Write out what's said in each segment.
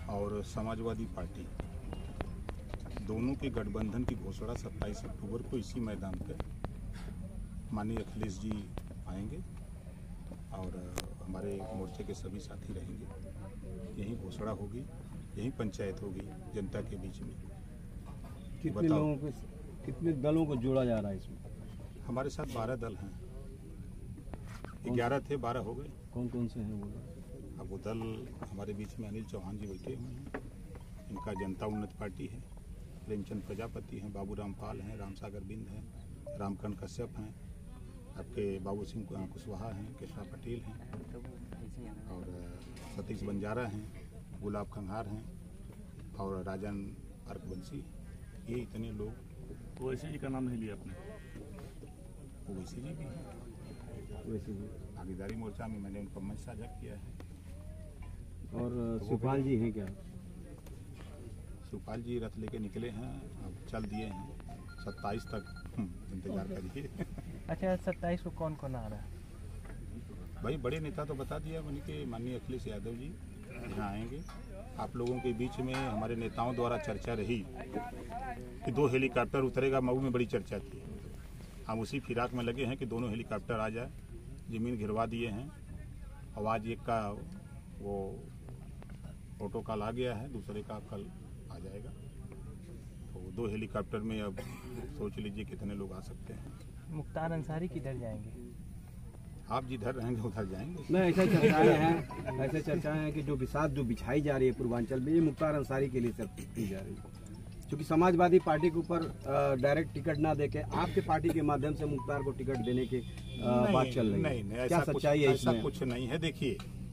और समाजवादी पार्टी दोनों के गठबंधन की घोषणा 27 अक्टूबर को इसी मैदान पर माननीय अखिलेश जी आएंगे और हमारे मोर्चे के सभी साथी रहेंगे। यही घोषणा होगी, यही पंचायत होगी जनता के बीच में। कितने लोगों को, कितने दलों को जोड़ा जा रहा है इसमें? हमारे साथ 12 दल हैं। 11 थे, 12 हो गए। कौन कौन से हैं वो? अब वो दल हमारे बीच में अनिल चौहान जी बैठे हुए हैं, इनका जनता उन्नत पार्टी है। प्रेमचंद प्रजापति हैं, बाबूराम पाल हैं, रामसागर बिंद हैं, रामकरण कश्यप हैं, आपके बाबू सिंह कुशवाहा हैं, कृष्णा पटेल हैं और सतीश बंजारा हैं, गुलाब खंघार हैं और राजन अर्कवंशी। ये इतने लोग। ओवैसी जी का नाम नहीं लिया आपने? ओवैसी जी भी हैं। वैसे भी भागीदारी मोर्चा में मैंने उनका मंच साझा किया है। और शिवपाल जी हैं क्या? शिवपाल जी रथ लेके निकले हैं, अब चल दिए हैं। 27 तक इंतजार करिए। अच्छा, 27 को कौन कौन आ रहा है? भाई बड़े नेता तो बता दिया उन्हीं के, माननीय अखिलेश यादव जी यहाँ आएंगे। आप लोगों के बीच में हमारे नेताओं द्वारा चर्चा रही कि 2 हेलीकॉप्टर उतरेगा, मऊ में बड़ी चर्चा थी। हम उसी फिराक में लगे हैं कि दोनों हेलीकॉप्टर आ जाए। ज़मीन घिरवा दिए हैं। आवाज़ एक का वो प्रोटोकॉल आ गया है, दूसरे का कल आ जाएगा। तो 2 हेलीकॉप्टर में अब सोच लीजिए कितने लोग आ सकते हैं। मुख्तार अंसारी किधर जाएंगे? आप जिधर रहेंगे उधर जाएंगे। नहीं, ऐसा चर्चाएं हैं कि जो बिसात जो बिछाई जा रही है पूर्वांचल में, ये मुख्तार अंसारी के लिए सब की जा रही है। क्योंकि समाजवादी पार्टी के ऊपर डायरेक्ट टिकट ना देके आपके पार्टी के माध्यम से मुख्तार को टिकट देने की बात चल रही है। नहीं, क्या सच्चाई है इसमें? ऐसा कुछ नहीं है। देखिए,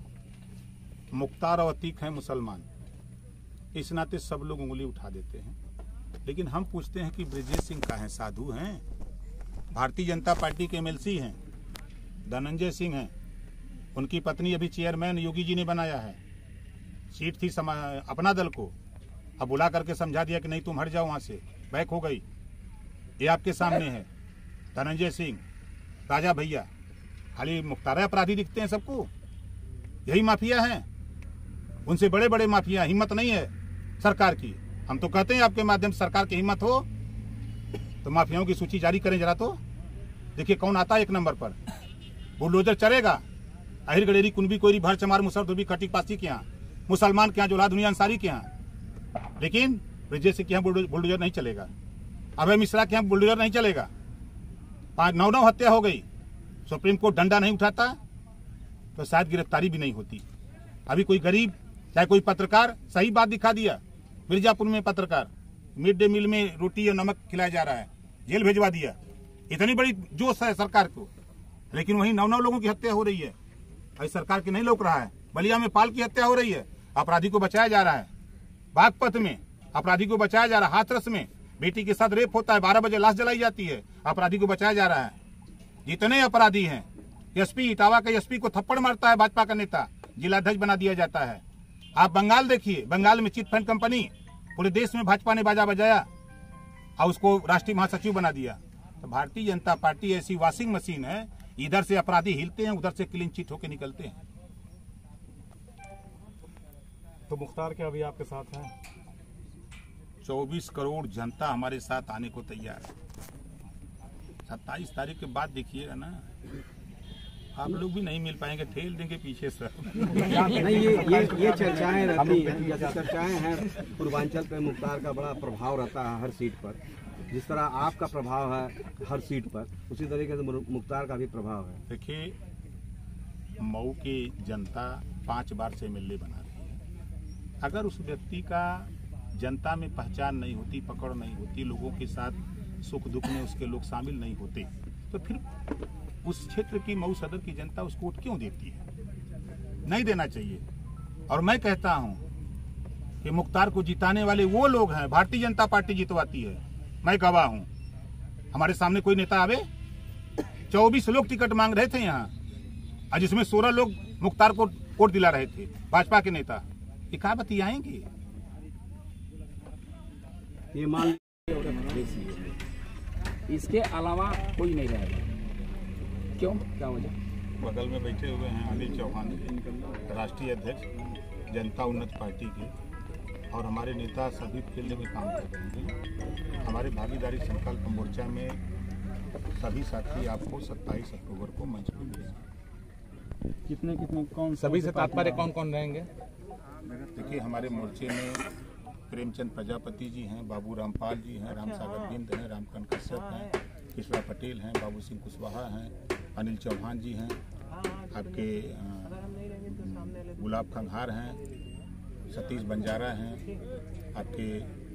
मुख्तार और अतीक है मुसलमान, इस नाते सब लोग उंगली उठा देते हैं। लेकिन हम पूछते हैं कि ब्रजेश सिंह का है, साधु हैं, भारतीय जनता पार्टी के एमएलसी हैं, धनंजय सिंह हैं, उनकी पत्नी अभी चेयरमैन योगी जी ने बनाया है। सीट थी अपना दल को, अब बुला करके समझा दिया कि नहीं तुम हट जाओ वहां से, बैक हो गई। ये आपके सामने है धनंजय सिंह, राजा भैया। खाली मुख्तार अपराधी दिखते हैं सबको, यही माफिया हैं। उनसे बड़े बड़े माफिया, हिम्मत नहीं है सरकार की। हम तो कहते हैं आपके माध्यम से सरकार की हिम्मत हो तो माफियाओं की सूची जारी करें जरा। तो देखिए कौन आता है 1 नंबर पर। बुलडोजर चलेगा अहिर गडेरी कुनबी कोयरी भर चमार मुसर धोबी खटीक पासी के यहाँ, मुसलमान के यहाँ, जोला दुनिया अंसारी के यहाँ। लेकिन ब्रजेश सिंह के यहाँ बुलडोजर नहीं चलेगा, अभय मिश्रा के यहाँ बुलडोजर नहीं चलेगा। 9 हत्या हो गई, सुप्रीम कोर्ट डंडा नहीं उठाता तो शायद गिरफ्तारी भी नहीं होती। अभी कोई गरीब चाहे कोई पत्रकार सही बात दिखा दिया, मिर्जापुर में पत्रकार मिड डे मील में रोटी और नमक खिलाया जा रहा है, जेल भेजवा दिया। इतनी बड़ी जोश है सरकार को, लेकिन वहीं 9 लोगों की हत्या हो रही है। अभी सरकार की नहीं लौक रहा है। बलिया में पाल की हत्या हो रही है, अपराधी को बचाया जा रहा है। बागपत में अपराधी को बचाया जा रहा है। हाथरस में बेटी के साथ रेप होता है, 12 बजे लाश जलाई जाती है, अपराधी को बचाया जा रहा है। जितने अपराधी हैं, एसपी इटावा का एसपी को थप्पड़ मारता है भाजपा का नेता, जिलाध्यक्ष बना दिया जाता है। आप बंगाल देखिए, बंगाल में चिट फंड कंपनी, पूरे देश में भाजपा ने बाजा बजाया और उसको राष्ट्रीय महासचिव बना दिया। तो भारतीय जनता पार्टी ऐसी वॉशिंग मशीन है, इधर से अपराधी हिलते हैं, उधर से क्लीन चिट होकर निकलते हैं। तो मुख्तार क्या अभी आपके साथ हैं? 24 करोड़ जनता हमारे साथ आने को तैयार है। 27 तारीख के बाद देखिएगा ना, आप लोग भी नहीं मिल पाएंगे, ठेल देंगे पीछे से। नहीं, ये चर्चाएं रहती हैं, जैसे चर्चाएं हैं पूर्वांचल पे मुख्तार का बड़ा प्रभाव रहता है हर सीट पर। जिस तरह आपका प्रभाव है हर सीट पर, उसी तरीके से मुख्तार का भी प्रभाव है। देखिए, मऊ की जनता 5 बार से एमएलए बना रही है। अगर उस व्यक्ति का जनता में पहचान नहीं होती, पकड़ नहीं होती, लोगों के साथ सुख दुख में उसके लोग शामिल नहीं होते, तो फिर उस क्षेत्र की मऊ सदर की जनता उसको वोट क्यों देती है? नहीं देना चाहिए। और मैं कहता हूं कि मुख्तार को जिताने वाले वो लोग हैं, भारतीय जनता पार्टी जितवाती है, मैं गवाह हूं। हमारे सामने कोई नेता आवे, 24 लोग टिकट मांग रहे थे यहाँ, और जिसमें 16 लोग मुख्तार को वोट दिला रहे थे, भाजपा के नेता। ये कहाँ बतियाएंगे? ये मान इसके अलावा कोई नहीं रहेगा। क्यों, क्या वजह? बगल में बैठे हुए हैं अनिल चौहान जी, राष्ट्रीय अध्यक्ष जनता उन्नत पार्टी के। और हमारे नेता सभी फील्ड में काम कर रहे हैं। हमारे भागीदारी संकल्प मोर्चा में सभी साथी आपको 27 अक्टूबर को मंच पर मिलेंगे। कितने कौन सभी से तात्पर्य कौन कौन रहेंगे? देखिए, हमारे मोर्चे में प्रेमचंद प्रजापति जी हैं, बाबू रामपाल जी हैं, राम सागर बिंद हैं, रामकांत कश्यप हैं, किशोर पटेल हैं, बाबू सिंह कुशवाहा हैं, अनिल चौहान जी हैं, आपके गुलाब खंघार हैं, सतीश बंजारा हैं, आपके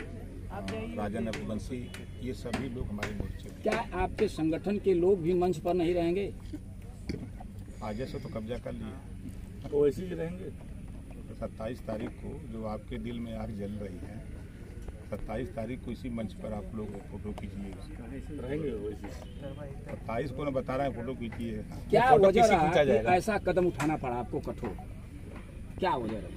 राजन रघुवंशी, ये सभी लोग हमारे मोर्चे में। क्या आपके संगठन के लोग भी मंच पर नहीं रहेंगे? आज से तो कब्जा कर लिए। वो ऐसे ही रहेंगे? 27 तारीख को जो आपके दिल में आग जल रही है, 27 तारीख को इसी मंच पर आप लोग फोटो खींचिएगा। रहेंगे वो ऐसे? 27 को ना बता रहा है, फोटो खींचिए। क्या फोटो वजह किससे रहा खींचा कि जाएगा? ऐसा कदम उठाना पड़ा आपको कठोर? क्या वजह रही?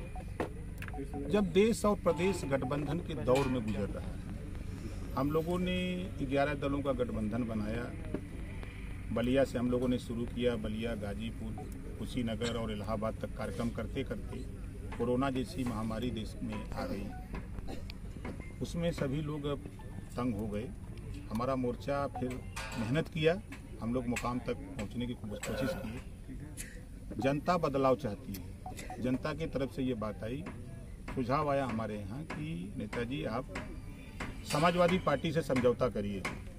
जब देश और प्रदेश गठबंधन के दौर में गुजर रहा है, हम लोगों ने 11 दलों का गठबंधन बनाया। बलिया से हम लोगों ने शुरू किया, बलिया, गाजीपुर, कुशीनगर और इलाहाबाद तक कार्यक्रम करते करते कोरोना जैसी महामारी देश में आ गई। उसमें सभी लोग अब तंग हो गए। हमारा मोर्चा फिर मेहनत किया, हम लोग मुकाम तक पहुंचने की कोशिश की। जनता बदलाव चाहती है, जनता की तरफ से ये बात आई, सुझाव आया हमारे यहाँ कि नेताजी आप समाजवादी पार्टी से समझौता करिए।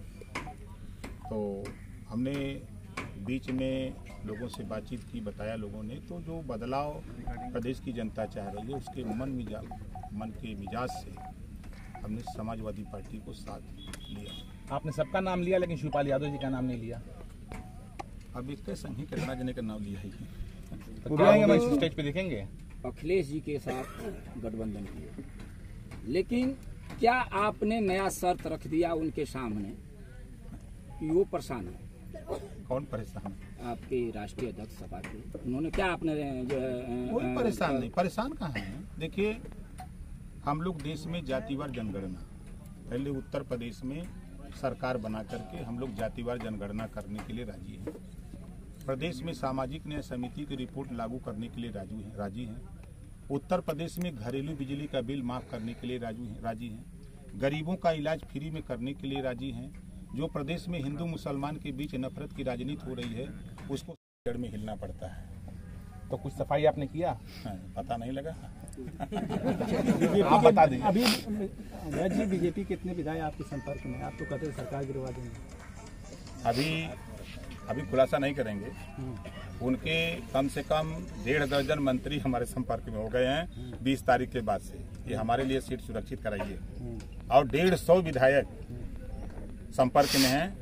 तो हमने बीच में लोगों से बातचीत की, बताया लोगों ने, तो जो बदलाव प्रदेश की जनता चाह रही है उसके मन के मिजाज से हमने समाजवादी पार्टी को साथ लिया। आपने सबका नाम लिया लेकिन शिवपाल यादव जी का नाम नहीं लिया। अब इसके संघी करना जने का नाम लिया ही। तो क्या आएंगे मंच स्टेज पे देखेंगे? अखिलेश जी के साथ गठबंधन किए, लेकिन क्या आपने नया शर्त रख दिया उनके सामने कि वो परेशान है? कौन परेशान? आपके राष्ट्रीय अध्यक्ष सभा के उन्होंने क्या आपने जो है कोई परेशान नहीं। परेशान कहाँ है? देखिए, हम लोग देश में जातिवार जनगणना, पहले उत्तर प्रदेश में सरकार बना करके हम लोग जातिवार जनगणना करने के लिए राजी हैं। प्रदेश में सामाजिक न्याय समिति की रिपोर्ट लागू करने के लिए राजी हैं। उत्तर प्रदेश में घरेलू बिजली का बिल माफ करने के लिए राजी हैं। गरीबों का इलाज फ्री में करने के लिए राजी हैं। जो प्रदेश में हिंदू मुसलमान के बीच नफरत की राजनीति हो रही है, उसको जड़ में हिलना पड़ता है। तो कुछ सफाई आपने किया? पता नहीं लगा। आप बता दीजिए। अभी जी बीजेपी कितने विधायक आपके संपर्क में? आप तो कहते हैं सरकार गिरवा देंगे। अभी खुलासा नहीं करेंगे। उनके कम से कम 1.5 दर्जन मंत्री हमारे संपर्क में हो गए हैं 20 तारीख के बाद से। ये हमारे लिए सीट सुरक्षित कराइए। और 150 विधायक संपर्क में हैं।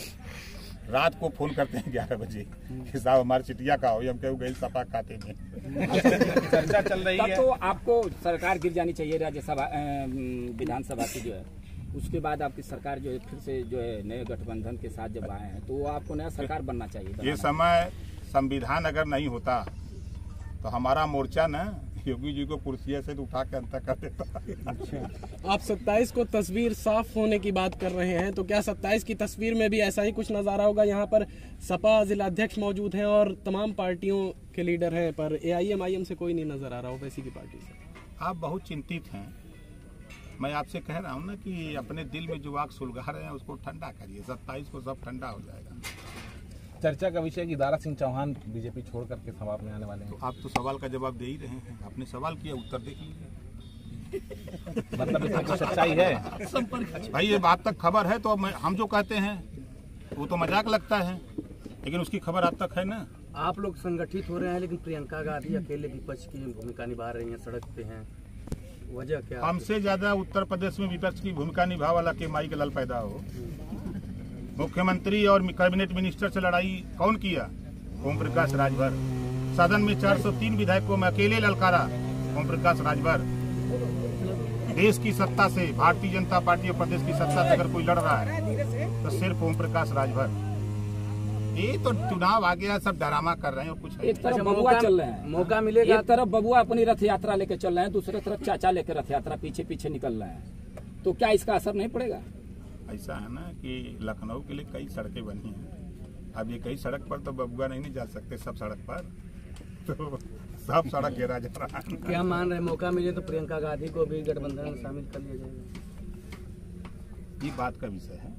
रात को फोन करते हैं 11 बजे कि साहब हमारी चिटिया का हो, हम कहीं गई सपा खाते में। चर्चा चल रही तब है। तो आपको सरकार गिर जानी चाहिए राज्यसभा विधानसभा की जो है, उसके बाद आपकी सरकार जो है फिर से जो है नए गठबंधन के साथ जब आए हैं तो आपको नया सरकार बनना चाहिए। ये समय संविधान अगर नहीं होता तो हमारा मोर्चा ना योगी जी को कुर्सिया से उठा के अंतर कर देता। आप 27 को तस्वीर साफ होने की बात कर रहे हैं, तो क्या 27 की तस्वीर में भी ऐसा ही कुछ नजारा होगा? यहाँ पर सपा जिलाध्यक्ष मौजूद हैं और तमाम पार्टियों के लीडर हैं, पर AIM से कोई नहीं नजर आ रहा हो वैसी की पार्टी से। आप बहुत चिंतित हैं। मैं आपसे कह रहा हूँ ना कि अपने दिल में जो आग सुलगा रहे हैं उसको ठंडा करिए। 27 को सब ठंडा हो जाएगा। चर्चा का विषय कि दारा सिंह चौहान बीजेपी छोड़ करके सभा में आने वाले हैं। तो आप तो सवाल का जवाब दे ही रहे हैं। आपने सवाल किया, उत्तर देख लीजिए। मतलब इसमें कुछ सच्चाई है? भाई ये बात तक खबर है तो हम जो कहते हैं वो तो मजाक लगता है, लेकिन उसकी खबर आप तक है ना। आप लोग संगठित हो रहे हैं, लेकिन प्रियंका गांधी अकेले विपक्ष की भूमिका निभा रही हैं, सड़क पे हैं, वजह क्या? हमसे ज्यादा उत्तर प्रदेश में विपक्ष की भूमिका निभा वाला के माई के लाल पैदा हो। मुख्यमंत्री और कैबिनेट मिनिस्टर से लड़ाई कौन किया? ओम प्रकाश राजभर। सदन में 403 विधायकों में अकेले ललकारा ओम प्रकाश राजभर। देश की सत्ता से, भारतीय जनता पार्टी और प्रदेश की सत्ता से अगर कोई लड़ रहा है तो सिर्फ ओम प्रकाश राजभर। ये तो चुनाव आ गया, सब ड्रामा कर रहे हैं और कुछ है। एक तरफ बबुआ चल रहे हैं, मौका मिलेगा। एक तरफ बबुआ अपनी रथ यात्रा लेके चल रहे हैं, दूसरे तरफ चाचा लेकर रथ यात्रा पीछे पीछे निकल रहे हैं, तो क्या इसका असर नहीं पड़ेगा? ऐसा है ना कि लखनऊ के लिए कई सड़कें बनी हैं। अब ये कई सड़क पर तो बबुआ नहीं जा सकते सब सड़क पर, तो सब सड़क घेरा जा रहा है। क्या मान रहे मौका मिले तो प्रियंका गांधी को भी गठबंधन में शामिल कर लिया जाएगा? ये बात का विषय है,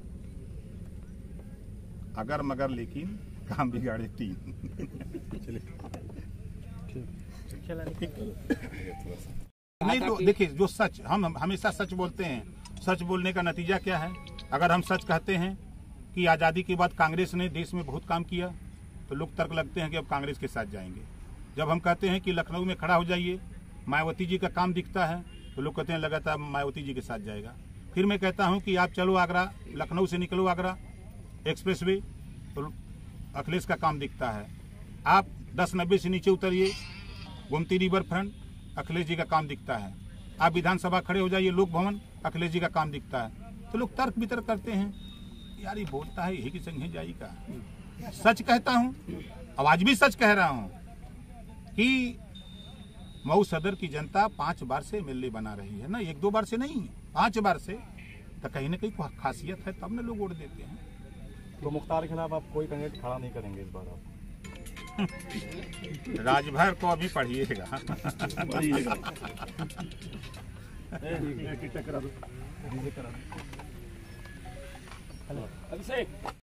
अगर मगर लेकिन काम बिगाड़े टीम। नहीं तो देखिए, जो सच, हम हमेशा सच बोलते हैं, सच बोलने का नतीजा क्या है? अगर हम सच कहते हैं कि आज़ादी के बाद कांग्रेस ने देश में बहुत काम किया, तो लोग तर्क लगते हैं कि अब कांग्रेस के साथ जाएंगे। जब हम कहते हैं कि लखनऊ में खड़ा हो जाइए, मायावती जी का काम दिखता है, तो लोग कहते हैं लगातार मायावती जी के साथ जाएगा। फिर मैं कहता हूं कि आप चलो आगरा, लखनऊ से निकलो आगरा एक्सप्रेसवे, तो अखिलेश का काम दिखता है। आप 1090 से नीचे उतरिए, गोमती रिवर फ्रंट, अखिलेश जी का काम दिखता है। आप विधानसभा खड़े हो जाइए, लोक भवन, अखिलेश जी का काम दिखता है। तो लोग तर्क वितर्क करते हैं, यार ये बोलता है यही की संग जाई का। सच कहता हूं, आवाज भी सच कह रहा हूं कि मऊ सदर की जनता 5 बार से एमएलए बना रही है ना, 1-2 बार से नहीं, 5 बार से। तो कहीं ना कहीं खासियत है, तब ना लोग वोट देते हैं। तो मुख्तार के खिलाफ आप कोई कैंडिडेट खड़ा नहीं करेंगे इस बार आप? राजभर को अभी पढ़िएगा। अभिषेक